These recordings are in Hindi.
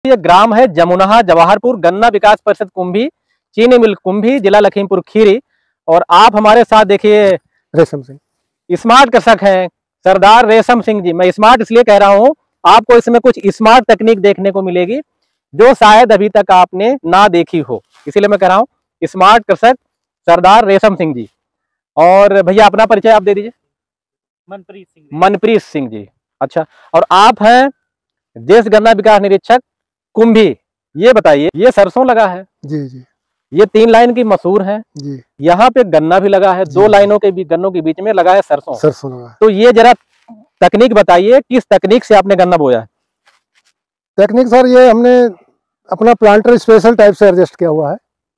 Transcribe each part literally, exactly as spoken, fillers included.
ये ग्राम है जमुनहा जवाहरपुर, गन्ना विकास परिषद कुंभी, चीनी मिल कुंभी, जिला लखीमपुर खीरी। और आप हमारे साथ देखिए रेशम सिंह स्मार्ट कृषक हैं सरदार रेशम सिंह जी। मैं स्मार्ट इसलिए कह रहा हूं, आपको इसमें कुछ स्मार्ट तकनीक देखने को मिलेगी जो शायद अभी तक आपने ना देखी हो, इसीलिए मैं कह रहा हूं स्मार्ट कृषक सरदार रेशम सिंह जी। और भैया अपना परिचय आप दे दीजिए। मनप्रीत सिंह। मनप्रीत सिंह जी, अच्छा। और आप हैं देश गन्ना विकास निरीक्षक कुंभी। ये बताइए, ये सरसों लगा है जी जी, ये तीन लाइन की मसूर है जी, यहाँ पे गन्ना भी लगा है, दो लाइनों के भी गन्नों के बीच में लगा है सरसों सरसों लगा है। तो ये जरा तकनीक बताइए, किस तकनीक से आपने गन्ना बोया है? टेक्निक सर, ये हमने अपना प्लांटर स्पेशल टाइप से एडजस्ट किया हुआ है।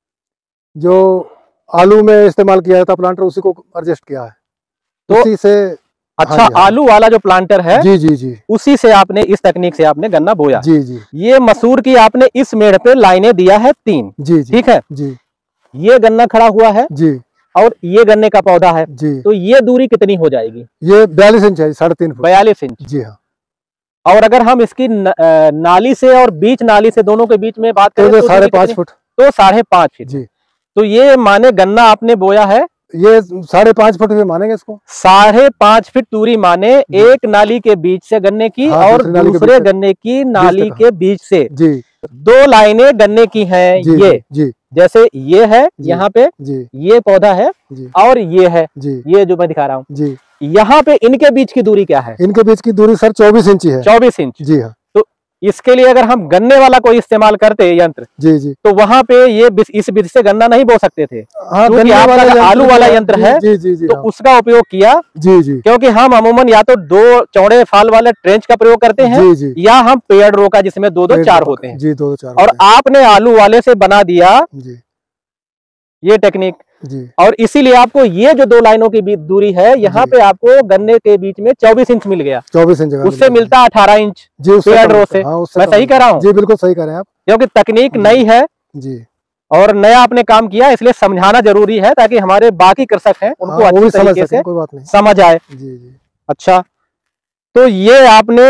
जो आलू में इस्तेमाल किया जाता प्लांटर, उसी को एडजस्ट किया है तो उसी से। अच्छा, हाँ जी, हाँ। आलू वाला जो प्लांटर है जी जी जी, उसी से आपने, इस तकनीक से आपने गन्ना बोया। जी जी ये मसूर की आपने इस मेढ़ पे लाइनें दिया है तीन, जी जी, ठीक है जी ये गन्ना खड़ा हुआ है जी और ये गन्ने का पौधा है, जी। तो ये दूरी कितनी हो जाएगी? ये बयालीस इंच है, साढ़े तीन फुट। बयालीस इंच। जी हाँ। और अगर हम इसकी न, आ, नाली से और बीच नाली से दोनों के बीच में बात करें तो तो साढ़े दूरी पाँच कितनी? फुट तो साढ़े पाँच फीट। जी, तो ये माने गन्ना आपने बोया है ये साढ़े पाँच फुट भी मानेंगे इसको। साढ़े पाँच फीट दूरी माने एक नाली के बीच से गन्ने की, हाँ, और दूसरी नाली के दूसरे बीच से। गन्ने की नाली तक। के बीच से जी दो लाइनें गन्ने की हैं। जी ये जी जैसे ये है जी, यहाँ पे, जी ये पौधा है जी और ये है, जी ये जो मैं दिखा रहा हूँ, जी। यहाँ पे इनके बीच की दूरी क्या है? इनके बीच की दूरी सर चौबीस इंची है। चौबीस इंच। जी हाँ। तो इसके लिए अगर हम गन्ने वाला कोई इस्तेमाल करते यंत्र, जी जी, तो वहां पे ये बिस, इस विधि से गन्ना नहीं बो सकते थे। हाँ, क्योंकि आपका अगर आलू वाला यंत्र है जी जी जी, तो हाँ। उसका उपयोग किया, जी जी क्योंकि हम अमूमन या तो दो चौड़े फाल वाले ट्रेंच का प्रयोग करते हैं, जी जी, या हम पेड़ रो का जिसमें दो दो चार होते हैं। जी, दो दो चार और होते हैं। आपने आलू वाले से बना दिया जी ये टेक्निक, जी, और इसीलिए आपको ये जो दो लाइनों की बीच दूरी है यहाँ जी। पे आपको गन्ने के बीच में चौबीस इंच मिल गया। चौबीस इंच जगह उससे मिलता अठारह इंच जी, उससे पेड़ कम रो होता से। है। हाँ, उससे मैं कम सही होता कह रहा है। हूँ? जी बिल्कुल सही कह रहे हैं आप। क्योंकि तकनीक नई है जी, और नया आपने काम किया, इसलिए समझाना जरूरी है ताकि हमारे बाकी कृषक हैं उनको हाँ, वो भी अच्छी समझ तरीके सकें, से कोई बात नहीं। समझ आए। जी जी अच्छा, तो ये आपने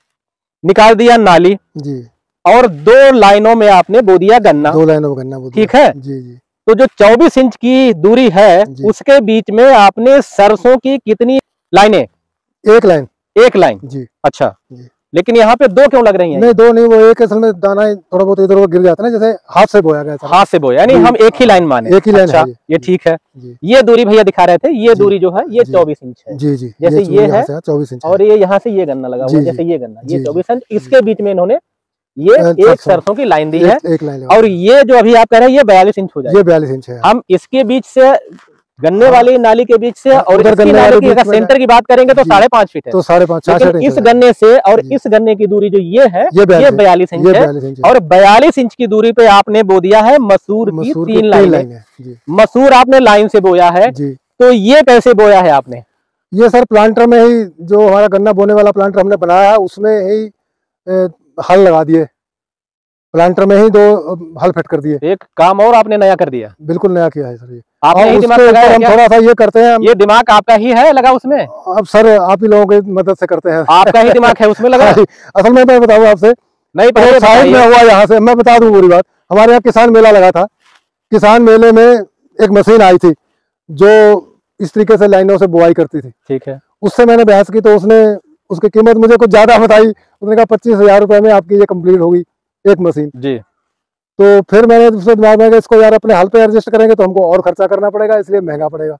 निकाल दिया नाली जी, और दो लाइनों में आपने बो दिया गन्ना, दो लाइनों में गन्ना बो दिया। ठीक है। जी जी, तो जो चौबीस इंच की दूरी है जी। उसके बीच में आपने सरसों की कितनी लाइनें? एक लाइन। एक लाइन। जी अच्छा, जी। लेकिन यहाँ पे दो क्यों लग रही हैं? नहीं, दो नहीं, वो एक असल में दाना थोड़ा बहुत इधर उधर गिर जाता है ना, जैसे हाथ से बोया गया था। हाथ से बोया, यानी जी। हम एक ही लाइन माने। एक ही लाइन अच्छा, है ये। ये ठीक है। जी ये दूरी भैया दिखा रहे थे, ये जी। दूरी जो है ये जी। चौबीस इंच है। जी जी, जैसे चूड़ी ये यहाँ है से चौबीस इंच और ये यहाँ से ये गन्ना लगा हुआ जी, है, जी। जैसे ये गन्ना, ये जी, चौबीस इंच, जी। इसके बीच में इन्होंने ये अ, एक अच्छा। सरसों की लाइन दी है। एक, एक लाइन और ये जो अभी आप कह रहे हैं ये बयालीस इंच हो जाएगा। ये बयालीस इंच है। हम इसके बीच से गन्ने हाँ। वाली नाली के बीच से हाँ, और उधर इसकी गन्ने नाली वाले की अगर बीच में सेंटर की बात करेंगे तो जी। साढ़े पांच फीट है। तो साढ़े पाँच छह लेकिन इस गन्ने से और जी। इस गन्ने की दूरी जो ये है ये ये बयालीस इंच है, बयालीस इंच है। और बयालीस इंच की दूरी पे आपने बो दिया है मसूर की मसूर की तीन तीन लाइनें। लाइन है। जी मसूर आपने लाइन से बोया है, जी, तो ये कैसे बोया है आपने? ये सर प्लांटर में ही, जो हमारा गन्ना बोने वाला प्लांटर हमने बनाया है उसमें ही ए, हल लगा दिए। प्लांटर में ही दो हल फिट कर दिए। एक काम और आपने नया कर दिया, बिल्कुल नया किया है सर ये। आपने और ही उसके दिमाग लगाया ऊपर है हम क्या? थोड़ा सा ये करते हैं, ये दिमाग आपका ही है लगा उसमें? अब सर आप ही लोगों की मदद से करते हैं। आपका ही दिमाग है उसमें लगा? असल में मैं बताऊँ आपसे, नहीं पहले साइड में हुआ यहाँ से, मैं बता दूं पूरी बात। हमारे यहाँ किसान मेला लगा था। किसान मेले में एक मशीन आई थी जो इस तरीके से लाइनों से बुआई करती थी। ठीक है। उससे मैंने बहस की तो उसने उसकी कीमत मुझे कुछ ज्यादा बताई। उसने कहा पच्चीस हजार रुपए में आपकी ये कंप्लीट होगी एक मशीन जी। तो फिर मैंने उससे दिमाग में इसको यार अपने हल पे एडजस्ट करेंगे तो हमको और खर्चा करना पड़ेगा, इसलिए महंगा पड़ेगा।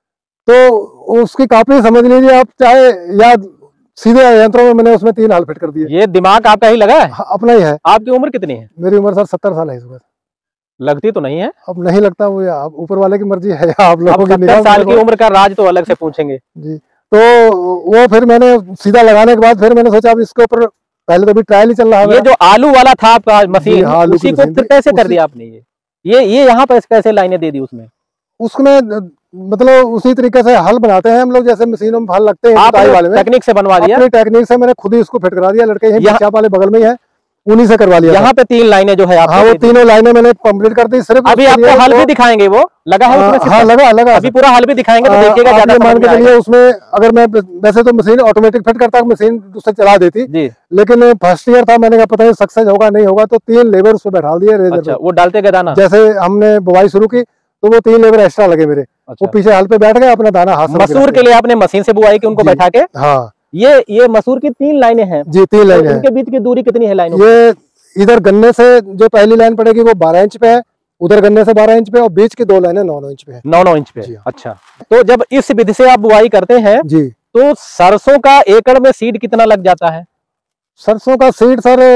तो उसकी काफी समझ लीजिए आप, चाहे या सीधे यंत्रों में मैंने उसमें तीन हल फिट कर दिए। ये दिमाग आपका ही लगा है? हाँ, अपना ही है। आपकी उम्र कितनी है? मेरी उम्र सर सत्तर साल है इस वक्त। लगती तो नहीं है। अब नहीं लगता, वो आप ऊपर वाले की मर्जी है, आप लोगों की सत्तर निगाह साल में की उम्र का राज तो अलग से पूछेंगे जी। तो वो फिर मैंने सीधा लगाने के बाद फिर मैंने सोचा अब इसके ऊपर पहले तो अभी ट्रायल ही चल रहा है। ये जो आलू वाला था आपका मशीन, हाँ, आलू उसी की को मशीन फिर थी, कैसे कर उसी- दिया आपने? ये ये ये यहाँ पर कैसे लाइनें दे दी उसमें? उसमें मतलब उसी तरीके से हल बनाते हैं हम लोग, जैसे मशीनों में हल लगते हैं आप जुताई वाले में। टेक्निक से बनवा दिया? अपनी टेक्निक से मैंने खुद ही इसको फिट करा दिया। लड़के यहीं यहाँ- बच्चा वाले बगल में ही है, उन्हीं से करवा लिया। यहाँ पे तीन लाइनें जो है आप, हाँ वो तीनों लाइनें मैंने कंप्लीट कर दी। सिर्फ अभी आपको हल भी दिखाएंगे, वो लगा है उसमें? हाँ लगा लगा अभी पूरा हल भी दिखाएंगे तो देखिएगा ज्यादा मान के चलिए। उसमें अगर मैं वैसे तो मशीन ऑटोमेटिक फिट करता, मशीन उससे चला देती जी, लेकिन फर्स्ट ईयर था, मैंने कहा पता है सक्सेस होगा नहीं होगा, तो तीन लेबर उसमें बैठा दिए। अच्छा, वो डालते गए दाना। जैसे हमने बुवाई शुरू की तो वो तीन लेबर एक्स्ट्रा लगे मेरे। अच्छा। वो पीछे हल पे बैठ गए, अपना दाना हाथ से। मसूर के लिए आपने मशीन से बुआई की, उनको बैठा के? हाँ। ये ये मसूर की तीन लाइनें हैं जी, तीन लाइनें। इनके बीच की दूरी कितनी है लाइनों? ये इधर गन्ने से जो पहली लाइन पड़ेगी वो बारह इंच पे है, उधर गन्ने से बारह इंच पे, और बीच की दो लाइनें नौ नौ इंच पे है। नौ नौ इंच पे। अच्छा, तो जब इस विधि से आप बुआई करते हैं जी, तो सरसों का एकड़ में सीड कितना लग जाता है? सरसों का सीड सर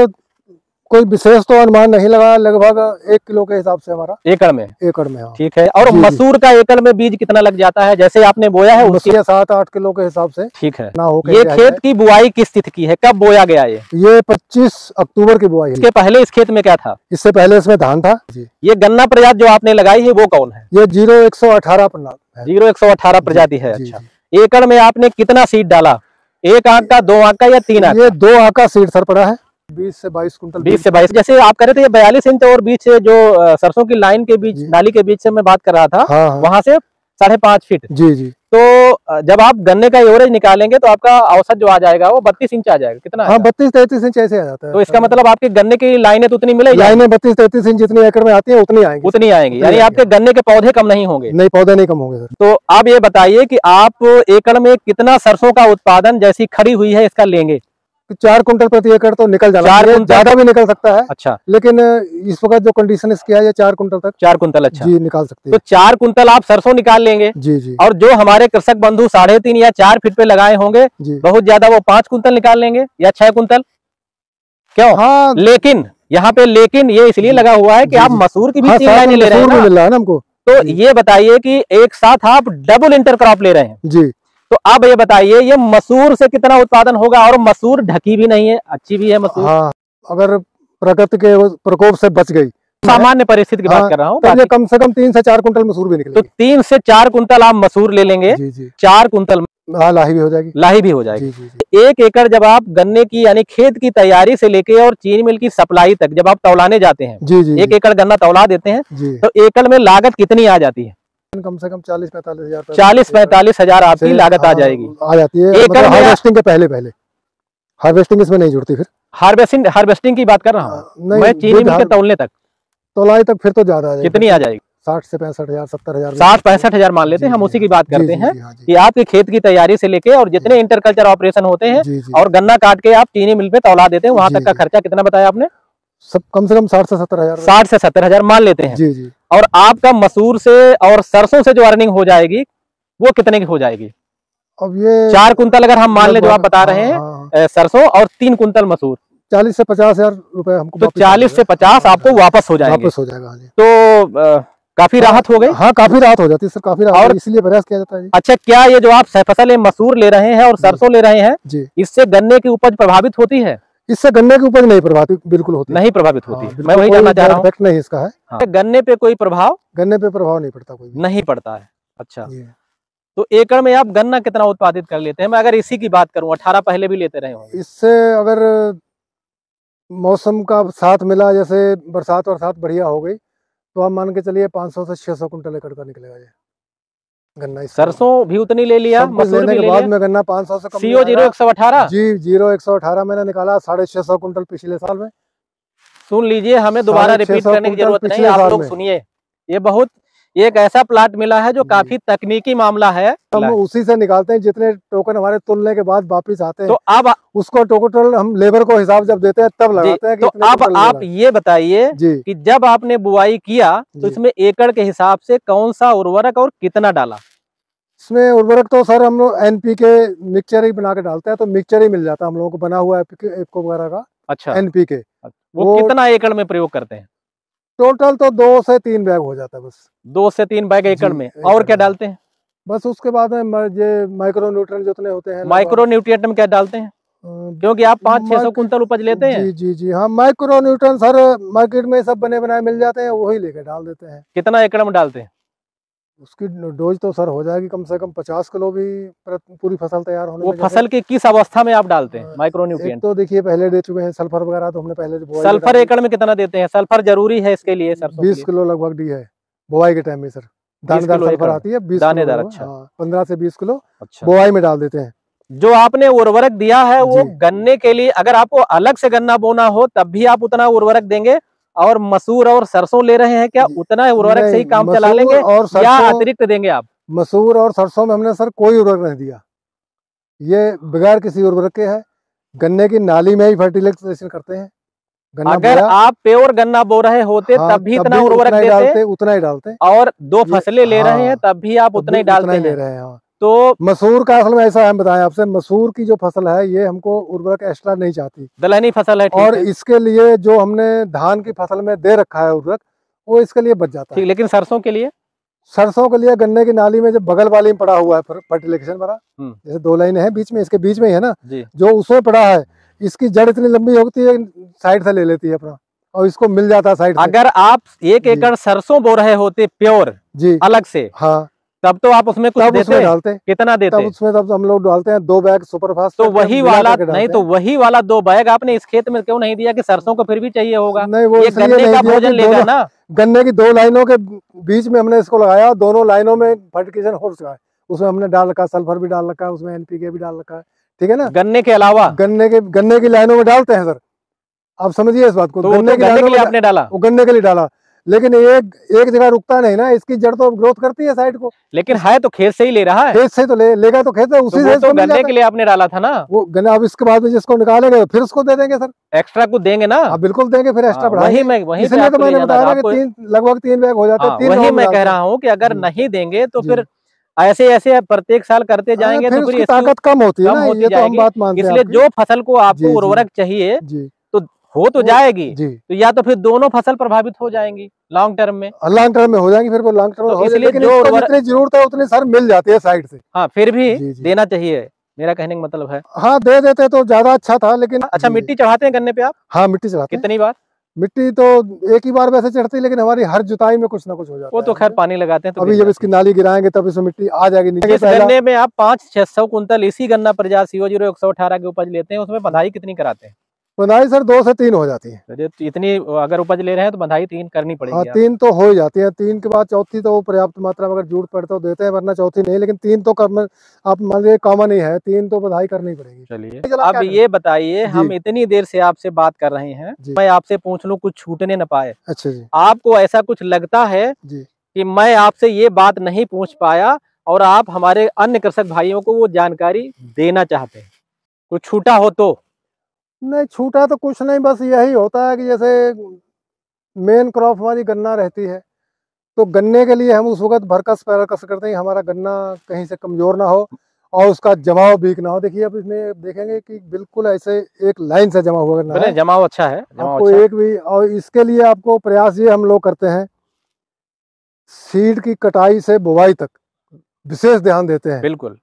कोई विशेष तो अनुमान नहीं लगा, लगभग एक किलो के हिसाब से हमारा एकड़ में। एकड़ में हाँ। ठीक है। और जी, मसूर का एकड़ में बीज कितना लग जाता है? जैसे आपने बोया है उसके सात आठ किलो के हिसाब से। ठीक है ना। हो ये खेत की बुआई किस तिथि की है, कब बोया गया? ये ये पच्चीस अक्टूबर की बुआई है। इसके पहले इस खेत में क्या था? इससे पहले इसमें धान था जी। ये गन्ना प्रजाति जो आपने लगाई है वो कौन है? ये जीरो एक सौ अठारह जीरो एक सौ अठारह प्रजाति है। अच्छा, एकड़ में आपने कितना सीड डाला? एक आंख का, दो आंख का या तीन आंख? ये दो आंख का सीड सर पड़ा है। बीस से बाईस कुंटल। बीस से बाईस, जैसे आप कह रहे थे ये बयालीस इंच और बीच से जो सरसों की लाइन के बीच, नाली के बीच से मैं बात कर रहा था। हाँ, हाँ। वहां से साढ़े पांच फीट जी जी। तो जब आप गन्ने का एवरेज निकालेंगे तो आपका औसत जो आ जाएगा वो बत्तीस इंच आ जाएगा। कितना? हाँ, बत्तीस तैतीस इंच ऐसे आ जाता है। तो इसका मतलब आपके गन्ने की लाइनें तो उतनी मिलेगी? लाइनें बत्तीस तैतीस इंच जितनी एकड़ में आती है उतनी आएंगी। उतनी आएंगी, यानी आपके गन्ने के पौधे कम नहीं होंगे? नहीं, पौधे नहीं कम होंगे सर। तो आप ये बताइए कि आप एकड़ में कितना सरसों का उत्पादन जैसी खड़ी हुई है इसका लेंगे? चार कुंटल प्रति एकड़ तो निकल जाना, चार कुंटल ज्यादा भी निकल सकता है। अच्छा, लेकिन इस वक्त जो कंडीशन इसकी है ये चार कुंटल तक। चार कुंटल अच्छा जी निकाल सकते हैं। तो चार कुंटल आप सरसों निकाल लेंगे जी जी। और जो हमारे कृषक बंधु साढ़े तीन या चार फीट पे लगाए होंगे बहुत ज्यादा, वो पांच कुंटल निकाल लेंगे या छह कुंटल। क्यों? हाँ, लेकिन यहाँ पे लेकिन ये इसलिए लगा हुआ है कि आप मसूर की भी तीन लाइनें ले रहे हैं, मिल रहा है ना हमको। तो ये बताइए कि एक साथ आप डबल इंटर क्रॉप ले रहे हैं जी। तो अब ये बताइए ये मसूर से कितना उत्पादन होगा? और मसूर ढकी भी नहीं है, अच्छी भी है मसूर। हाँ, अगर प्रकृति के प्रकोप से बच गई, सामान्य परिस्थिति की हाँ, बात कर रहा हूँ, तो ये कम से कम तीन से चार कुंटल मसूर भी निकलेगी। तो तीन से चार कुंटल आप मसूर ले लेंगे जी जी। चार कुंटल हाँ, लाही भी हो जाएगी। लाही भी हो जाएगी जी, जी। एक एकड़ जब आप गन्ने की यानी खेत की तैयारी से लेके और चीनी मिल की सप्लाई तक जब आप तौलाने जाते हैं जी जी, एक एकड़ गन्ना तौला देते हैं तो एकड़ में लागत कितनी आ जाती है? कम से कम चालीस पैंतालीस हजार चालीस पैंतालीस हजार आपकी लागत आ जाएगी। आ जाती है एकड़ हार्वेस्टिंग के पहले पहले। हार्वेस्टिंग इसमें नहीं जुड़ती। फिर हार्वेस्टिंग हार्वेस्टिंग की बात कर रहा हूँ मैं, चीनी मिल के तौलने तक तौलाई तक फिर तो ज्यादा आ जाएगी। कितनी आ जाएगी? साठ से पैंसठ हजार सत्तर हजार साठ पैंसठ हजार मान लेते हैं, हम उसी की बात करते हैं कि आपके खेत की तैयारी से लेके और जितने इंटरकल्चर ऑपरेशन होते हैं और गन्ना काट के आप चीनी मिल पे तौला देते हैं, वहां तक का खर्चा कितना बताया आपने? सब कम से कम साठ से सत्तर हजार साठ से सत्तर हजार मान लेते हैं जी जी। और आपका मसूर से और सरसों से जो अर्निंग हो जाएगी वो कितने की हो जाएगी? अब ये चार कुंतल अगर हम मान ले जो आप बता रहे हैं सरसों और तीन कुंतल मसूर, चालीस से पचास हजार रुपए हमको। तो चालीस से पचास आपको वापस हो जाएंगे। वापस हो जाएगा। तो आ, काफी राहत हो गई। हाँ, काफी राहत हो जाती है सर, काफी राहत, और इसलिए प्रयास किया जाता है। अच्छा, क्या ये जो आप फसल मसूर ले रहे हैं और सरसों ले रहे हैं जी, इससे गन्ने की उपज प्रभावित होती है? इससे गन्ने की उपज नहीं प्रभावित बिल्कुल होती नहीं प्रभावित होती है। मैं वही जानना चाह रहा हूँ, नहीं इसका है। हाँ। गन्ने पे कोई प्रभाव? गन्ने पे प्रभाव नहीं पड़ता, कोई नहीं पड़ता है। अच्छा, तो एकड़ में आप गन्ना कितना उत्पादित कर लेते हैं? मैं अगर इसी की बात करूं, अठारह पहले भी लेते रहे होंगे। इससे अगर मौसम का साथ मिला, जैसे बरसात और साथ बढ़िया हो गई, तो आप मान के चलिए पाँच सौ से छह सौ कुंटल एकड़ का निकलेगा ये गन्ना। सरसों भी उतनी ले लिया, मसूर भी ले बाद में गन्ना पाँच सौ से कम। सीओ जीरो एक सौ अठारह जी जीरो एक सौ अठारह मैंने निकाला, साढ़े छह सौ कुंटल पिछले साल में। सुन लीजिए, हमें दोबारा रिपीट करने की जरूरत नहीं, आप लोग सुनिए। ये बहुत एक ऐसा प्लाट मिला है जो काफी तकनीकी मामला है। हम उसी से निकालते हैं, जितने टोकन हमारे तुलने के बाद वापस आते हैं तो अब उसको टोटल हम लेबर को हिसाब जब देते हैं तब लगाते हैं। तो अब आप ये बताइए कि जब आपने बुआई किया तो इसमें एकड़ के हिसाब से कौन सा उर्वरक और कितना डाला? इसमें उर्वरक तो सर हम लोग एनपीके मिक्सचर ही बना के डालते हैं, तो मिक्सचर ही मिल जाता है हम लोगों को बना हुआ एप्को वगैरह का। अच्छा, एनपीके वो, वो कितना एकड़ में प्रयोग करते हैं? टोटल तो दो से तीन बैग हो जाता है बस। दो से तीन बैग एकड़ में। और क्या डालते हैं? बस उसके बाद में ये माइक्रो न्यूट्रिएंट जितने होते हैं। माइक्रो न्यूट्रिएंट में क्या डालते हैं? क्योंकि आप पाँच छह सौ कुंतल उपज लेते हैं। जी जी जी हाँ, माइक्रो न्यूट्रिएंट सर मार्केट में सब बने बनाए मिल जाते हैं, वही लेके डाल देते हैं। कितना एकड़ में डालते हैं? उसकी डोज तो सर हो जाएगी कम से कम पचास किलो भी पूरी फसल तैयार होने वो में। फसल की किस अवस्था में आप डालते हैं माइक्रोन्यूट्रिएंट? तो देखिए पहले दे चुके हैं सल्फर वगैरह, तो हमने पहले सल्फर एकड़ में कितना देते हैं? सल्फर जरूरी है इसके लिए? सरसों बीस किलो लगभग दी है बुआई के टाइम में सर। दानेदार सल्फर आती है बीस दानेदार, अच्छा पंद्रह से बीस किलो अच्छा बुआई में डाल देते हैं। जो आपने उर्वरक दिया है वो गन्ने के लिए, अगर आपको अलग से गन्ना बोना हो तब भी आप उतना उर्वरक देंगे, और मसूर और सरसों ले रहे हैं क्या, उतना उर्वरक से ही काम चला लेंगे और या अतिरिक्त देंगे आप? मसूर और सरसों में हमने सर कोई उर्वरक नहीं दिया, ये बगैर किसी उर्वरक के है। गन्ने की नाली में ही फर्टिलाइजेशन करते हैं। अगर आप प्योर गन्ना बो रहे होते हाँ, तब भी इतना उर्वरक देते, डालते उतना ही डालते, और दो फसलें ले हाँ, रहे हैं तब भी आप उतना ही डालते ले रहे हैं। हाँ। तो मसूर का असल में ऐसा हम बताएं आपसे, मसूर की जो फसल है ये हमको उर्वरक एक्स्ट्रा नहीं चाहती, दलहनी फसल है, और है। इसके लिए जो हमने धान की फसल में दे रखा है उर्वरक, वो इसके लिए बच जाता है। लेकिन सरसों के लिए सरसों के लिए गन्ने की नाली में जो बगल वाली में पड़ा हुआ है फर्टिलाइजेशन वाला, जैसे दो लाइन है बीच में, इसके बीच में ही है ना, जो उसमें पड़ा है, इसकी जड़ इतनी लंबी होती है साइड से ले लेती है अपना, और इसको मिल जाता है साइड से। अगर आप एक एकड़ सरसों बो रहे होते प्योर जी अलग से, हाँ, तब तो आप उसमें कुछ देते, डालते कितना देते? तब उसमें तब हम लोग डालते हैं दो बैग सुपरफास्ट। तो वही वाला नहीं, तो वही वाला दो बैग आपने इस खेत में क्यों नहीं दिया कि सरसों को फिर भी चाहिए होगा? नहीं, वो ये गन्ने का भोजन लेगा ना। गन्ने की दो लाइनों के बीच में हमने इसको लगाया, दोनों लाइनों में फर्टिलाइजेशन हो चुका है, उसमें हमने डाल रखा, सल्फर भी डाल रखा है, उसमें एनपीके भी डाल रखा है, ठीक है ना। गन्ने के अलावा गन्ने के गन्ने की लाइनों में डालते हैं सर, आप समझिए इस बात को। तो गन्ने के लिए आपने डाला, वो गन्ने के लिए डाला, लेकिन एक एक जगह रुकता नहीं ना, इसकी जड़ तो ग्रोथ करती है साइड को। लेकिन है तो खेत से ही ले रहा है, खेत से तो ले लेगा, तो खेत है उसी से तो गन्ने के लिए आपने डाला था ना वो गन्ना। अब इसके बाद में जिसको निकालेंगे फिर उसको दे देंगे सर, एक्स्ट्रा कुछ देंगे ना। हाँ बिल्कुल देंगे, फिर एक्स्ट्रा बढ़ाएंगे। वही मैं वही इसलिए तो मैंने बताया कि तीन लगभग तीन बैग हो जाते हैं। वही मैं कह रहा हूँ कि अगर नहीं देंगे तो फिर ऐसे ऐसे प्रत्येक साल करते जाएंगे तो फिर ताकत कम होती है ना, ये तो हम बात मानते हैं। इसलिए जो फसल को आपको उर्वरक चाहिए तो हो तो जाएगी, तो या तो फिर दोनों फसल प्रभावित हो जाएंगी लॉन्ग टर्म में, लॉन्ग टर्म में हो जाएंगी, फिर वो लॉन्ग टर्म में इसलिए जो जितनी जरूरत है उतनी सर मिल जाती है साइड से। हाँ, फिर भी देना चाहिए, मेरा कहने का मतलब है। हाँ दे देते तो ज्यादा अच्छा था, लेकिन अच्छा मिट्टी चढ़ाते हैं गन्ने पे आप? हाँ मिट्टी चढ़ाते हैं। कितनी बार? मिट्टी तो एक ही बार वैसे चढ़ती है, लेकिन हमारी हर जुताई में कुछ ना कुछ हो जाता है। वो तो खैर पानी लगाते हैं तो अभी जब इसकी नाली गिराएंगे तब इसमें मिट्टी आ जाएगी नीचे। गन्ने में आप पाँच छह सौ कुंतल इसी गन्ना प्रजात सीओ जीरो एक सौ अठारह की उपज लेते हैं, उसमें बंधाई कितनी कराते हैं? बंधाई सर दो से तीन हो जाती है। इतनी अगर उपज ले रहे हैं तो बंधाई तीन करनी पड़ेगी। हाँ तीन तो हो ही जाती है, तीन के बाद चौथी तो पर्याप्त मात्रा में अगर जरूरत पड़े तो देते हैं, वरना चौथी नहीं, लेकिन तीन तो कर आप मान लीजिए कॉमन ही है, तीन तो बंधाई करनी पड़ेगी। चलिए अब ये बताइए, हम इतनी देर से आपसे बात कर रहे हैं, मैं आपसे पूछ लूं कुछ छूटने न पाए। अच्छा जी। आपको ऐसा कुछ लगता है जी कि मैं आपसे ये बात नहीं पूछ पाया और आप हमारे अन्य कृषक भाइयों को वो जानकारी देना चाहते हैं, कुछ छूटा हो तो? नहीं छूटा तो कुछ नहीं, बस यही होता है कि जैसे मेन क्रॉप हमारी गन्ना रहती है, तो गन्ने के लिए हम उस वक्त भरकस पैरकस करते हैं, हमारा गन्ना कहीं से कमजोर ना हो और उसका जमाव वीक ना हो। देखिए अब इसमें देखेंगे कि बिल्कुल ऐसे एक लाइन से जमा हुआ गन्ना है, जमाव अच्छा है, जमाव आपको अच्छा। एक भी, और इसके लिए आपको प्रयास ये हम लोग करते हैं, सीड की कटाई से बुवाई तक विशेष ध्यान देते हैं। बिल्कुल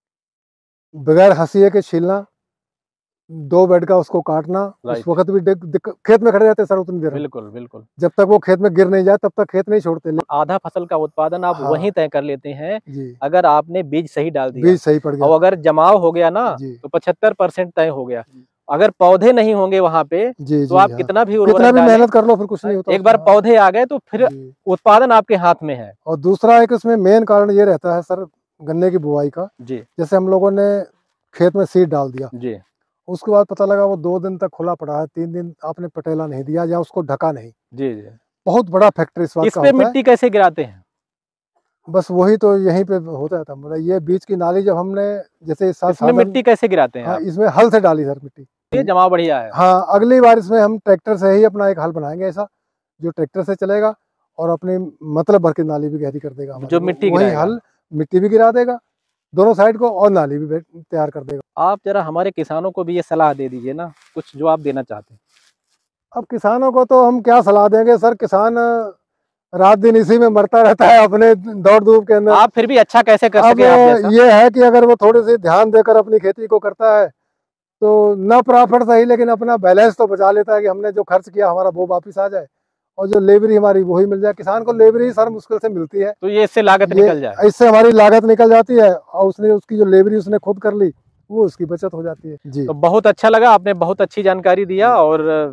बगैर हंसिए के छीलना, दो बेड का उसको काटना, उस वक्त भी खेत में खड़े रहते हैं सर उतनी देर, बिल्कुल बिल्कुल जब तक वो खेत में गिर नहीं जाए तब तक खेत नहीं छोड़ते। आधा फसल का उत्पादन आप हाँ, वहीं तय कर लेते हैं अगर आपने बीज सही डाल दिया, बीज सही पड़ गया, और अगर जमाव हो गया ना तो पचहत्तर परसेंट तय हो गया। अगर पौधे नहीं होंगे वहाँ पे जी, तो जी, आप हाँ। कितना भी कितना भी मेहनत कर लो फिर कुछ नहीं होता। एक बार पौधे आ गए तो फिर उत्पादन आपके हाथ में है। और दूसरा एक इसमें मेन कारण ये रहता है सर गन्ने की बुआई का जी, जैसे हम लोगों ने खेत में सीड डाल दिया जी, उसके बाद पता लगा वो दो दिन तक खुला पड़ा है, तीन दिन आपने पटेला नहीं दिया या उसको ढका नहीं जी जी, बहुत बड़ा फैक्टर इस बात का होता है। मिट्टी कैसे गिराते हैं? बस वही तो यहीं पे होता था, मतलब ये बीच की नाली जब हमने जैसे इसमें मिट्टी कैसे गिराते हैं? हाँ, इसमें हल से डाली सर मिट्टी, ये जमाव बढ़िया है। हाँ अगली बार इसमें हम ट्रैक्टर से ही अपना एक हल बनाएंगे ऐसा जो ट्रैक्टर से चलेगा और अपनी मतलब भर की नाली भी गहरी कर देगा, जो मिट्टी वही हल मिट्टी भी गिरा देगा दोनों साइड को और नाली भी तैयार कर देगा। आप जरा हमारे किसानों को भी ये सलाह दे दीजिए ना, कुछ जो आप देना चाहते हैं। अब किसानों को तो हम क्या सलाह देंगे सर, किसान रात दिन इसी में मरता रहता है अपने दौड़ धूप के अंदर। आप फिर भी अच्छा कैसे कर सके? अब ये है कि अगर वो थोड़ी सी ध्यान देकर अपनी खेती को करता है तो न प्रॉफिट सही लेकिन अपना बैलेंस तो बचा लेता है कि हमने जो खर्च किया हमारा वो वापिस आ जाए और जो लेबरी हमारी वही मिल जाए। किसान को लेबरी सर मुश्किल से मिलती है, तो ये इससे लागत निकल जाए, इससे हमारी लागत निकल जाती है और उसने उसकी जो लेबरी उसने खुद कर ली वो उसकी बचत हो जाती है जी। तो बहुत अच्छा लगा, आपने बहुत अच्छी जानकारी दिया और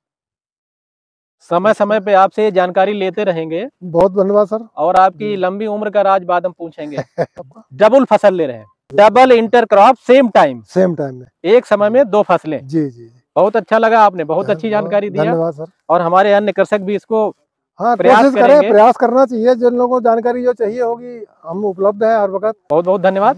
समय समय पे आपसे ये जानकारी लेते रहेंगे। बहुत धन्यवाद सर। और आपकी लंबी उम्र का राज बाद हम पूछेंगे। डबल फसल ले रहे हैं, double intercrop same time same time में, एक समय में दो फसलें। जी जी बहुत अच्छा लगा, आपने बहुत अच्छी जानकारी दिया। धन्यवाद सर। और हमारे अन्य कृषक भी इसको हाँ प्रयास कोशिश करेंगे, करें, प्रयास करना चाहिए। जिन लोगों को जानकारी जो चाहिए होगी हम उपलब्ध है हर वक्त। बहुत बहुत धन्यवाद।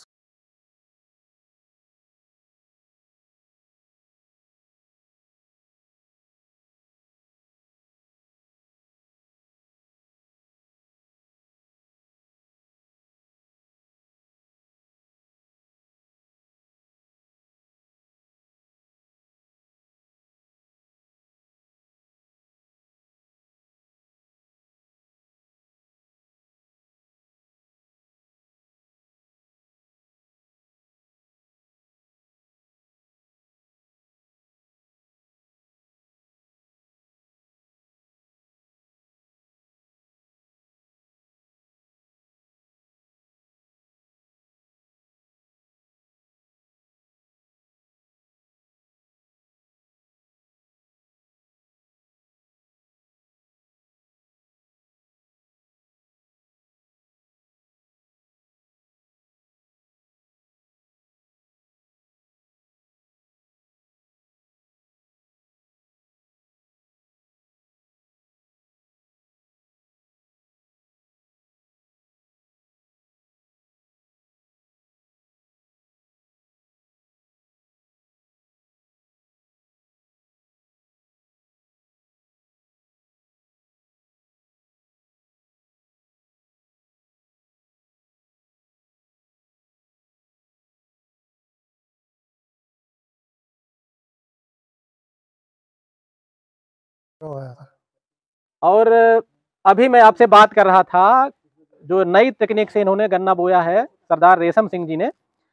और अभी मैं आपसे बात कर रहा था, जो नई तकनीक से इन्होंने गन्ना बोया है सरदार रेशम सिंह जी ने,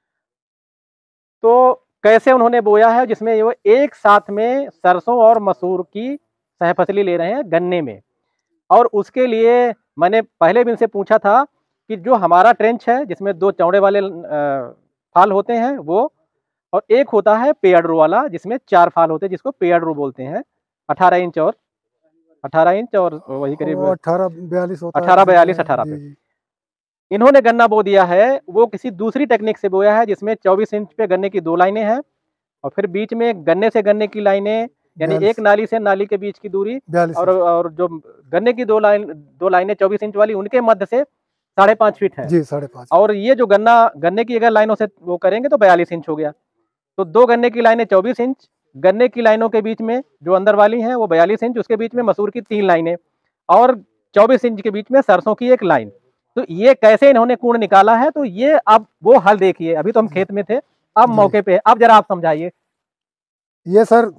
तो कैसे उन्होंने बोया है, जिसमें वो एक साथ में सरसों और मसूर की सहफसली ले रहे हैं गन्ने में। और उसके लिए मैंने पहले भी इनसे पूछा था कि जो हमारा ट्रेंच है जिसमें दो चौड़े वाले फाल होते हैं वो, और एक होता है पेयर्ड रो वाला जिसमें चार फाल होते हैं जिसको पेयर्ड रो बोलते हैं, अठारह इंच और अठारह इंच और वही करीब अठारह बयालीस होता है, अठारह बयालीस अठारह पे इन्होंने गन्ना बो दिया है। वो किसी दूसरी टेक्निक से बोया है जिसमें चौबीस इंच पे गन्ने की दो लाइनें हैं और फिर बीच में गन्ने से गन्ने की लाइनें, यानी एक नाली से नाली के बीच की दूरी, और और जो गन्ने की दो लाइन दो लाइनें चौबीस इंच वाली उनके मध्य से साढ़े पाँच फीट है जी, साढ़े पाँच। और ये जो गन्ना गन्ने की अगर लाइनों से वो करेंगे तो बयालीस इंच हो गया। तो दो गन्ने की लाइनें चौबीस इंच, गन्ने की लाइनों के बीच में जो अंदर वाली हैं वो बयालीस इंच, उसके बीच में मसूर की तीन लाइनें और चौबीस इंच के बीच में सरसों की एक लाइन। तो ये कैसे इन्होंने कोण निकाला है, तो ये अब वो हल देखिए, अभी तो हम खेत में थे, अब मौके पे, अब जरा आप समझाइए। ये सर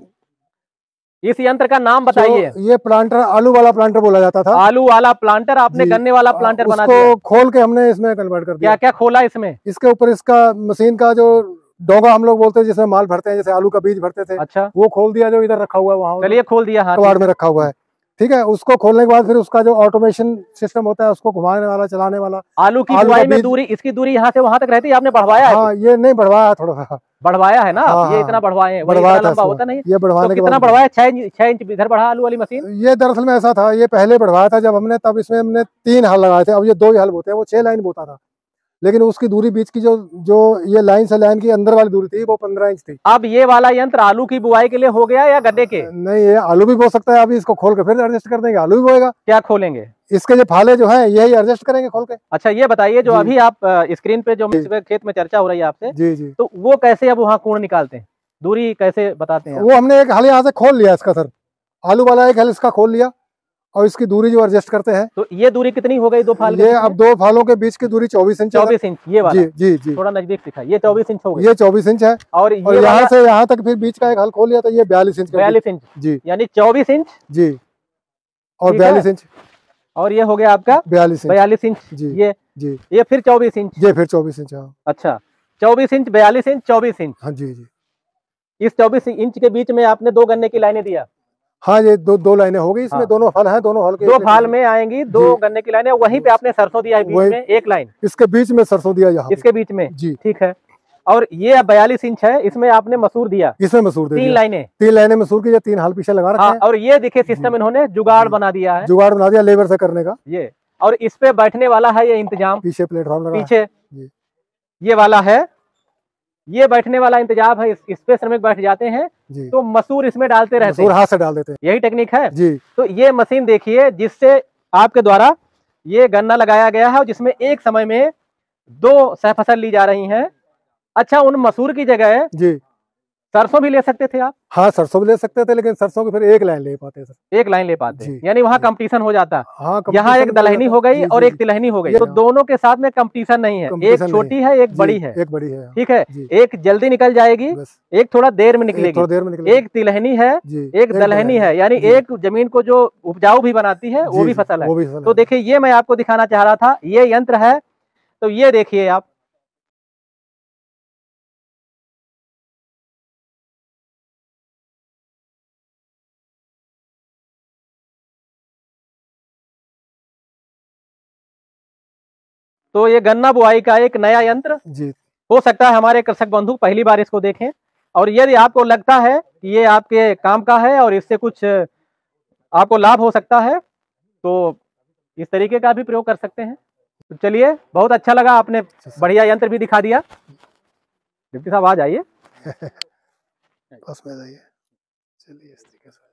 इस यंत्र का नाम बताइए। ये प्लांटर आलू वाला प्लांटर बोला जाता था। आलू वाला प्लांटर, आपने गन्ने वाला प्लांटर बना दिया। उसको खोल के हमने इसमें कन्वर्ट कर दिया। क्या क्या खोला इसमें? इसके ऊपर इसका मशीन का जो डोगा हम लोग बोलते हैं जिसमें माल भरते हैं, जैसे आलू का बीज भरते थे, अच्छा, वो खोल दिया जो इधर रखा हुआ है वहाँ। चलिए खोल दिया, हाँ, कबाड़ में रखा हुआ है, ठीक है। उसको खोलने के बाद फिर उसका जो ऑटोमेशन सिस्टम होता है उसको घुमाने वाला, चलाने वाला। आलू की बुआई में दूरी, इसकी दूरी यहाँ से वहाँ तक रहती है, आपने बढ़वाया है? हाँ, ये नहीं बढ़वाया, थोड़ा सा बढ़वाया है ना। हाँ, ये इतना बढ़वाए हैं, बढ़वाया लंबा होता नहीं। ये बढ़वाने के कितना बढ़वाया? छह इंच इधर बढ़ा आलू वाली मशीन। ये दरअसल में ऐसा था, ये पहले बढ़वाया था जब हमने, तब इसमें हमने तीन हल लगाए थे। अब ये दो ही हल बोते हैं, वो छह लाइन बोता था, लेकिन उसकी दूरी बीच की जो जो ये लाइन से लाइन की अंदर वाली दूरी थी वो पंद्रह इंच थी। अब ये वाला यंत्र आलू की बुआई के लिए हो गया या गन्ने के? नहीं, ये आलू भी बो सकता है। अभी इसको खोल के फिर एडजस्ट कर देंगे, आलू भी बोएगा। क्या खोलेंगे? इसके जो फाले जो हैं यही एडजस्ट करेंगे खोल के। अच्छा, ये बताइए, जो अभी आप स्क्रीन पे जो खेत में चर्चा हो रही है आपसे, जी जी, तो वो कैसे अब वहाँ कोण निकालते हैं, दूरी कैसे बताते हैं? वो हमने एक हल यहाँ से खोल लिया इसका सर, आलू वाला एक हल इसका खोल लिया और इसकी दूरी जो एडजस्ट करते हैं। तो ये दूरी कितनी हो गई दो फाल? ये अब दो फालों के बीच की दूरी चौबीस इंच। चौबीस इंच ये वाला? जी जी जी, थोड़ा नजदीक दिखा, ये चौबीस इंच हो गई। ये चौबीस इंच है और, और यहाँ से यहाँ तक फिर बीच का एक हल खोल लिया तो ये बयालीस इंच। बयालीस इंच जी, यानी चौबीस इंच जी और बयालीस इंच, और ये हो गया आपका बयालीस बयालीस इंच जी। ये जी, ये फिर चौबीस इंच, ये फिर चौबीस इंच। हाँ, अच्छा, चौबीस इंच, बयालीस इंच, चौबीस इंच। हाँ जी जी। इस चौबीस इंच के बीच में आपने दो गन्ने की लाइनें दिया। हाँ, ये दो दो लाइनें हो गई इसमें। हाँ। दोनों हल हैं, दोनों हल के दो फाल में आएंगी, दो गन्ने की लाइनें। वहीं पे आपने सरसों दिया है बीच में, एक लाइन इसके बीच में सरसों दिया, यहाँ इसके बीच में जी, ठीक है। और ये बयालीस इंच है, इसमें आपने मसूर दिया, इसमें मसूर तीन लाइनें, तीन लाइनें मसूर की, तीन हाल पीछे लगा रखे हैं। और ये देखिए सिस्टम इन्होंने जुगाड़ बना दिया है, जुगाड़ बना दिया लेबर से करने का ये। और इस पे बैठने वाला है ये इंतजाम, पीछे प्लेटफॉर्म लगा, पीछे ये वाला है, ये बैठने वाला इंतजाम है। इस, इस पे श्रमिक बैठ जाते हैं तो मसूर इसमें डालते रहते हैं, हाथ से डाल देते हैं, यही टेक्निक है जी। तो ये मशीन देखिए जिससे आपके द्वारा ये गन्ना लगाया गया है, जिसमें एक समय में दो सह फसल ली जा रही हैं। अच्छा, उन मसूर की जगह जी सरसों भी ले सकते थे आप? हाँ, सरसों भी ले सकते थे, लेकिन सरसों की फिर एक लाइन ले पाते सर, एक लाइन ले पाते, यानी वहाँ कंपटीशन हो जाता। हाँ, यहाँ एक दलहनी हो गई और एक तिलहनी हो गई, तो दोनों के साथ में कंपटीशन नहीं है, एक छोटी है एक बड़ी है, एक बड़ी है, ठीक है। एक जल्दी निकल जाएगी, एक थोड़ा देर में निकलेगी, एक तिलहनी है एक दलहनी है, यानी एक जमीन को जो उपजाऊ भी बनाती है वो भी फसल है। तो देखिए ये मैं आपको दिखाना चाह रहा था, ये यंत्र है। तो ये देखिए आप, तो ये गन्ना बुआई का एक नया यंत्र जी हो सकता है हमारे कृषक बंधु पहली बार इसको देखें, और यदि आपको लगता है कि ये आपके काम का है और इससे कुछ आपको लाभ हो सकता है तो इस तरीके का भी प्रयोग कर सकते हैं। तो चलिए, बहुत अच्छा लगा, आपने बढ़िया यंत्र भी दिखा दिया। डिप्टी साहब आ जाइए, बस में जाइए, चलिए इस तरीके से।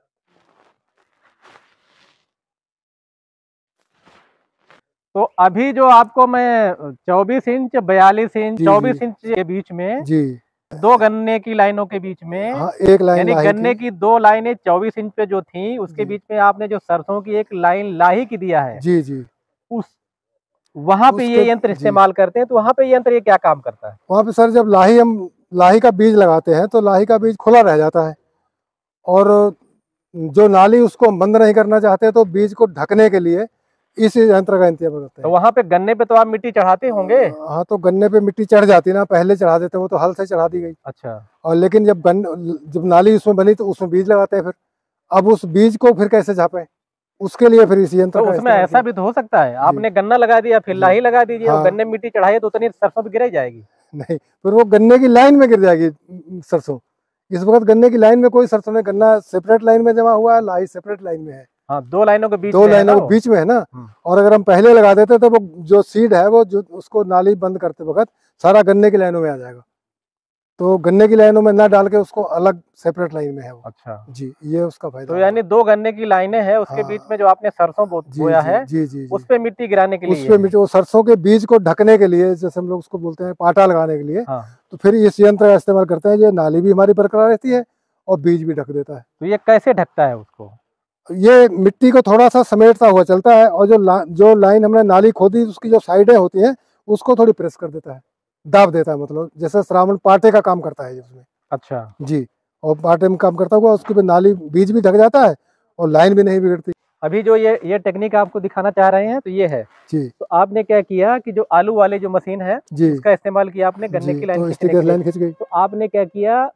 तो अभी जो आपको मैं चौबीस इंच बयालीस इंच चौबीस इंच के बीच में जी दो गन्ने की लाइनों के बीच में, हाँ, एक लाइन यानी गन्ने की दो लाइनें चौबीस इंच पे जो थी, उसके बीच में आपने जो सरसों की एक लाइन लाही की दिया है जी जी, उस वहां पे ये यंत्र इस्तेमाल करते हैं। तो वहां पे यंत्र ये क्या काम करता है? वहां पे सर जब लाही हम लाही का बीज लगाते हैं तो लाही का बीज खुला रह जाता है, और जो नाली उसको बंद नहीं करना चाहते तो बीज को ढकने के लिए इस यंत्र का इंतजाम करते हैं। तो वहाँ पे गन्ने पे तो आप मिट्टी चढ़ाते होंगे? हाँ, तो गन्ने पे मिट्टी चढ़ जाती ना, पहले चढ़ा देते, वो तो हल से चढ़ा दी गई। अच्छा। और लेकिन जब गन्ने जब नाली उसमें बनी तो उसमें बीज लगाते हैं, फिर अब उस बीज को फिर कैसे झापे, उसके लिए फिर इस यंत्र तो उसमें ऐसा भी तो हो सकता है, आपने गन्ना लगा दिया फिर लाही लगा दीजिए, हाँ। गन्ने में मिट्टी चढ़ाइए तो उतनी सरसों भी गिर जाएगी? नहीं, फिर वो गन्ने की लाइन में गिर जाएगी सरसों। इस वक्त गन्ने की लाइन में कोई सरसों नहीं, गन्ना सेपरेट लाइन में जमा हुआ है, लाही सेपरेट लाइन में है। हाँ, दो लाइनों के बीच दो लाइनों के बीच में है ना। और अगर हम पहले लगा देते तो वो जो सीड है वो जो उसको नाली बंद करते वक्त सारा गन्ने की लाइनों में आ जाएगा, तो गन्ने की लाइनों में ना डाल के उसको अलग सेपरेट लाइन में है वो। अच्छा जी, ये उसका फायदा। तो यानी दो गन्ने की लाइनें हैं, उसके हाँ। बीच में जो आपने सरसों बोया है जी जी, जी उस पे मिट्टी गिराने के लिए, उस पे मिट्टी, वो सरसों के बीज को ढकने के लिए, जैसे हम लोग उसको बोलते हैं पाटा लगाने के लिए, हाँ। तो फिर इस यंत्र का इस्तेमाल करते हैं, ये नाली भी हमारी बरकरार रहती है और बीज भी ढक देता है। तो ये कैसे ढकता है उसको? ये मिट्टी को थोड़ा सा समेटता हुआ चलता है, और जो ला, जो लाइन हमने नाली खोदी उसकी जो साइडें होती हैं उसको थोड़ी प्रेस कर देता है, दाब देता है, मतलब जैसे श्रावण पाटे का काम करता है उसमें। अच्छा जी, और पाटे में काम करता हुआ उसके ऊपर नाली बीज भी ढक जाता है और लाइन भी नहीं बिगड़ती। अभी जो ये ये टेक्निक आपको दिखाना चाह रहे हैं तो ये है जी। तो आपने क्या किया कि जो आलू वाले जो मशीन है जी, उसका इस्तेमाल किया आपने गन्ने की लाइन खींच गई। तो आपने क्या किया,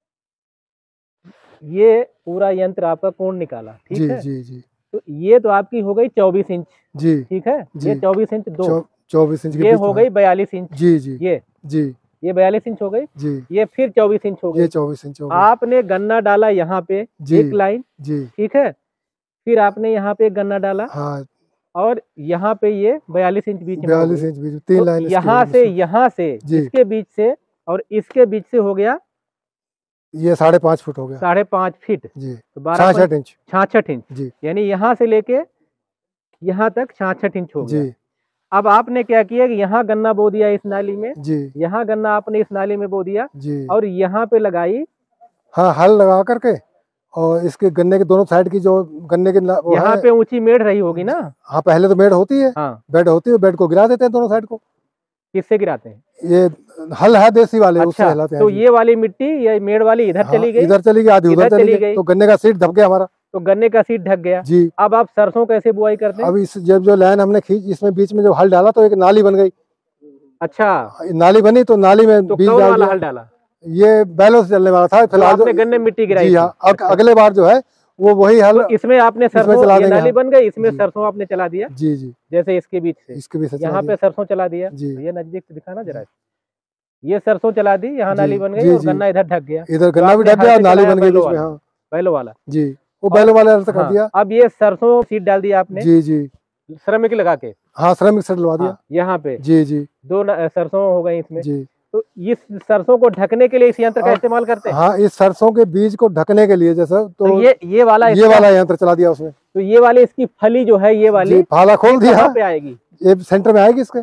ये पूरा यंत्र आपका कोण निकाला, ठीक है जी जी। तो ये तो आपकी हो गई चौबीस इंच जी, ठीक है, ये चौबीस इंच दो चौबीस इंच, ये हो गई बयालीस इंच जी जी, ये जी ये बयालीस इंच हो गई जी, ये फिर चौबीस इंच हो गई, ये चौबीस इंच हो गई। आपने गन्ना डाला यहाँ पे एक लाइन जी, ठीक है, फिर आपने यहाँ पे गन्ना डाला हाँ, और यहाँ पे ये बयालीस इंच बीच में, बयालीस इंच बीच, तीन लाइन यहाँ से यहाँ से इसके बीच से और इसके बीच से हो गया ये साढ़े पाँच फुट हो गया, साढ़े पाँच फीट जी, तो छियासठ इंच छियासठ इंच जी, यानी यहाँ से लेके यहाँ तक छियासठ इंच हो गया जी। अब आपने क्या किया कि यहाँ गन्ना बो दिया इस नाली में जी, यहाँ गन्ना आपने इस नाली में बो दिया जी, और यहाँ पे लगाई हाँ हल लगा करके, और इसके गन्ने के दोनों साइड की जो गन्ने के यहाँ पे ऊंची मेड़ रही होगी ना। हाँ, पहले तो मेड़ होती है, हाँ। बेड होती है, बेड को गिरा देते हैं दोनों साइड को। किससे गिराते हैं? ये हल है देसी वाले, अच्छा, उससे हिलाते हैं। तो ये वाली मिट्टी या मेड़ वाली इधर हाँ, चली गई, इधर चली गई, आधी उधर चली गई, तो गन्ने का सीट ढक गया हमारा। तो गन्ने का सीट ढक गया जी। अब आप सरसों कैसे बुआई करते हैं? अब इस जब जो लाइन हमने खींच, इसमें बीच में जो हल डाला तो एक नाली बन गई। अच्छा, नाली बनी तो नाली में तो बीज वाला हल डाला, ये बैलों से चलने वाला था। फिलहाल आपने गन्ने में मिट्टी गिराई जी हाँ, अगले बार जो है वो वही हल तो इसमें आपने सरसों, ये नाली बन गई, इसमें सरसों आपने चला दिया। जी जी, जैसे इसके बीच से इसके बीच से यहाँ पे सरसों चला दिया। ये नजदीक से दिखाना जरा, ये सरसों चला दी, यहाँ नाली बन गई और गन्ना इधर ढक गया, इधर गन्ना भी ढक गया, नाली बन गई बीच में। हाँ, बैलों वाला जी, वो बैलों वाले से कर दिया। अब ये सरसों सीड डाल दिया आपने। जी जी, श्रमिक लगा के। हाँ, श्रमिक सीड लगा दिया यहाँ पे। जी जी, दो सरसों हो गई इसमें। जी, तो इस सरसों को ढकने के लिए इस यंत्र का इस्तेमाल करते हैं। हाँ, इस सरसों के बीज को ढकने के लिए जैसा तो, तो ये ये वाला ये वाला यंत्र चला दिया उसमें। तो ये वाली इसकी फली जो है, ये वाली फाला खोल दिया, कहाँ पे आएगी? ये सेंटर में आएगी इसके।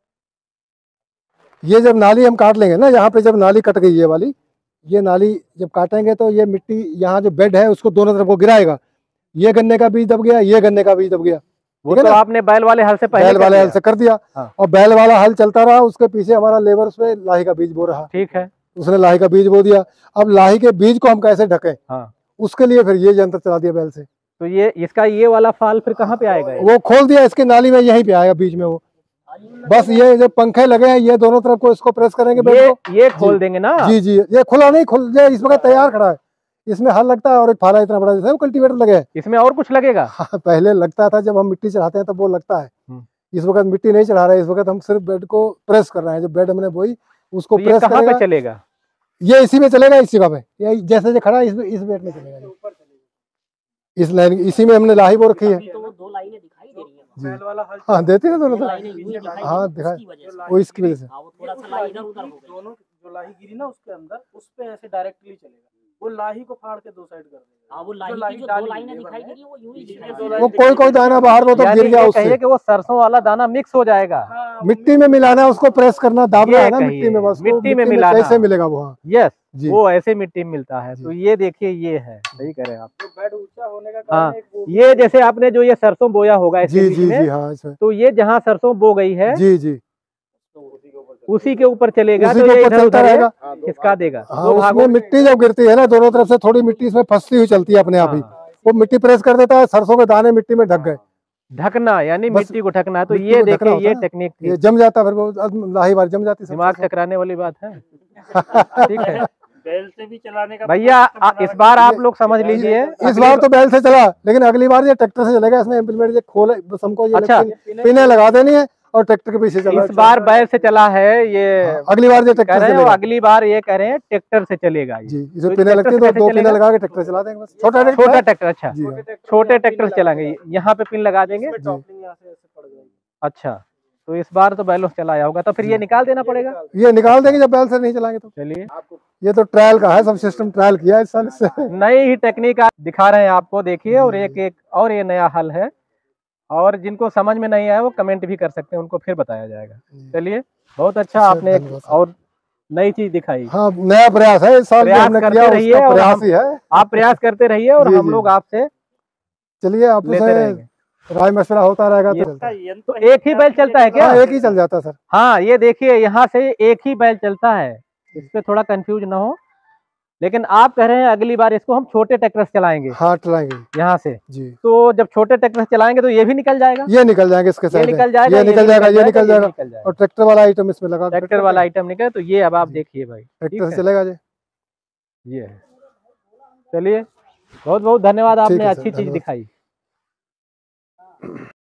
ये जब नाली हम काट लेंगे ना, यहाँ पे जब नाली कट गई ये वाली, ये नाली जब काटेंगे तो ये मिट्टी यहाँ जो बेड है उसको दोनों तरफ को गिराएगा। ये गन्ने का बीज दब गया, ये गन्ने का बीज दब गया। वो तो आपने बैल वाले हल से पहले बैल वाले हल से कर दिया। हाँ। और बैल वाला हल चलता रहा, उसके पीछे हमारा लेबर उसमें लाही का बीज बो रहा। ठीक है, उसने लाही का बीज बो दिया। अब लाही के बीज को हम कैसे ढकें? हाँ। उसके लिए फिर ये यंत्र चला दिया बैल से। तो ये इसका ये वाला फाल फिर कहाँ पे आएगा? वो खोल दिया इसकी नाली में, यहीं पे आएगा बीच में। वो बस ये जो पंखे लगे हैं, ये दोनों तरफ को इसको प्रेस करेंगे, ये, ये खोल देंगे ना। जी जी, ये खुला नहीं, खुल जाए, इस वक्त तैयार खड़ा है। इसमें हल लगता है और एक फाला इतना बड़ा, जैसे कल्टीवेटर लगे है। इसमें और कुछ लगेगा? हाँ, पहले लगता था जब हम मिट्टी चढ़ाते हैं तब वो लगता है। इस वक्त मिट्टी नहीं चढ़ा रहे, इस वक्त हम सिर्फ बेड को प्रेस कर रहे हैं। जो बेड हमने बोई उसको तो प्रेस कहाँ पे चलेगा? ये इसी में चलेगा, इस जगह पे, जैसे जो खड़ा है इस बेड में चलेगा। इस लाइन इसी में हमने लाही वो रखी है। दो लाइनें दिखाई दे रही है। हाँ, देती है दोनों तरफ। हाँ, दिखाई, वो इसकी वजह से थोड़ा सा लाही इधर उधर हो गई। दोनों जो लाही गिरी ना उसके अंदर, उस पे ऐसे डायरेक्टली चलेगा। वो लाही को फाड़ के दो साइड कर देगा। हाँ, वो लाही की जो दो लाइनें दिखाई दे रही है वो यूं ही, वो कोई कोई दाना बाहर वो तो गिर गया उससे। कहिए कि वो सरसों वाला दाना मिक्स हो जाएगा। मिट्टी में मिलाना, उसको प्रेस करना, दाबना है ना मिट्टी में। बस मिट्टी में मिलाना, कैसे मिलेगा वो? हाँ, यस, वो ऐसे मिट्टी में मिलता है। तो ये देखिए, ये है, सही करें आप। तो बेड ऊंचा होने का हाँ, ये जैसे आपने जो ये सरसों बोया होगा जी जी जी, हाँ, तो ये जहाँ सरसों बो गई है, जी जी, उसी के ऊपर चलेगा, तो ये इधर उधर रहेगा, खिसका देगा। हाँ, उसमें मिट्टी जब गिरती है ना, दोनों तरफ से थोड़ी मिट्टी इसमें फंसती हुई चलती है अपने आप ही। वो मिट्टी प्रेस कर देता है, सरसों के दाने मिट्टी में ढक गए। ढकना यानी मिट्टी को ढकना। तो ये देखिए, ये टेक्निक, ये जम जाता, फिर वो लाही बार जम जाती। दिमाग चकराने वाली बात है। ठीक है, बैल से भी चलाने का भैया इस बार आप लोग समझ लीजिए। इस बार तो बैल से चला, लेकिन अगली बार ये ट्रैक्टर से चलेगा। इसमें इम्प्लीमेंट ये खोले, बस हमको ये अच्छा पिने लगा देनी है और ट्रैक्टर के पीछे चला। इस बार बैल से चला है ये, अगली बार ये ट्रैक्टर से, अगली बार ये कह रहे हैं ट्रैक्टर से चलेगा जी। इसमें पिने लगती है तो दो पिने लगा के ट्रैक्टर चला देंगे। बस छोटा छोटा ट्रैक्टर। अच्छा, छोटे ट्रैक्टर से चलाएंगे, यहाँ पे पिन लगा देंगे। अच्छा, तो इस बार तो बैलों से चलाया होगा, तो फिर ये निकाल देना पड़ेगा। ये निकाल देंगे जब बैल से नहीं चलाएंगे तो। चलिए, ये तो ट्रायल का है, सब सिस्टम ट्रायल किया है इस साल से। नई ही टेक्निक दिखा रहे हैं आपको, देखिए। और एक एक और ये नया हल है, और जिनको समझ में नहीं आया वो कमेंट भी कर सकते हैं, उनको फिर बताया जाएगा। चलिए, बहुत अच्छा, आपने एक और नई चीज दिखाई। हाँ, नया प्रयास है इस साल, प्रयास करते रहिए, प्रयास ही है। आप प्रयास करते रहिए और हम लोग आपसे चलिए आप लेते रहेंगे, राय मशवरा होता रहेगा। तो एक ही बैल चलता है क्या? एक ही चल जाता है सर। हाँ, ये देखिए, यहाँ से एक ही बैल चलता है, इस पे थोड़ा कंफ्यूज ना हो। लेकिन आप कह रहे हैं अगली बार इसको हम छोटे ट्रैक्टर से चलाएंगे। हाँ, चलाएंगे यहाँ से जी। तो जब छोटे ट्रैक्टर से चलाएंगे तो ये भी निकल जाएगा, ये निकल जाएंगे इसके साथ, ये निकल जाएगा, ये निकल जाएगा, ये निकल जाएगा। और ट्रैक्टर वाला आइटम इसमें लगा, ट्रैक्टर वाला आइटम निकल। तो ये अब आप देखिए भाई, ट्रैक्टर से चलेगा जी। ये चलिए, बहुत बहुत धन्यवाद, आपने अच्छी चीज दिखाई।